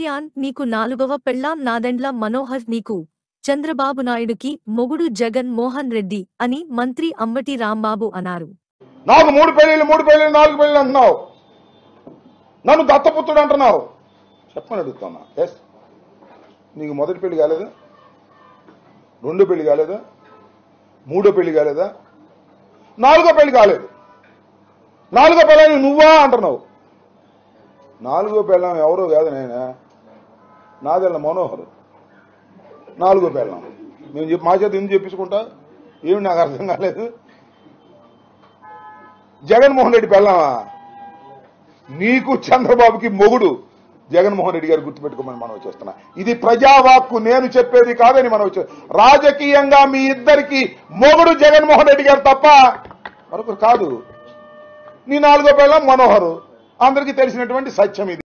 కళ్యాణ్ నీకు నాలుగవ పెళ్ళాం నాదెండ్ల మనోహర్ నీకు చంద్రబాబు నాయుడుకి మొగుడు జగన్ మోహన్ రెడ్డి అని మంత్రి అంబటి రాంబాబు అన్నారు. నాకు 3 పెళ్లిళ్ళు 4 పెళ్లిళ్ళు అంటున్నావు, నన్ను దత్తపుత్రుడు అంటున్నావు. చెప్పని అడుగుతున్నా. ఎస్, నీకు మొదటి పెళ్లి కాలేదా? రెండో పెళ్లి కాలేదా? మూడో పెళ్లి కాలేదా? నాలుగో పెళ్లి కాలేదు. నాలుగో పెళ్ళాన్ని నువ్వా అంటున్నావు. నాలుగో పెళ్ళాం ఎవరో కాదు, నేనే. నాదెళ్ళ మనోహర్ నాలుగో పెళ్ళాం. మేము మా చేత ఎందుకు చెప్పించుకుంటా? ఏమి నాకు అర్థం కాలేదు. జగన్మోహన్ రెడ్డి పెళ్ళామా? నీకు చంద్రబాబుకి మొగుడు జగన్మోహన్ రెడ్డి గారు గుర్తుపెట్టుకోమని మనం చేస్తున్నా. ఇది ప్రజావాక్కు, నేను చెప్పేది కాదని మనం రాజకీయంగా మీ ఇద్దరికి మొగుడు జగన్మోహన్ రెడ్డి గారు తప్ప మరొకరు కాదు. నీ నాలుగో పెళ్ళాం మనోహరు, అందరికీ తెలిసినటువంటి సత్యం ఇది.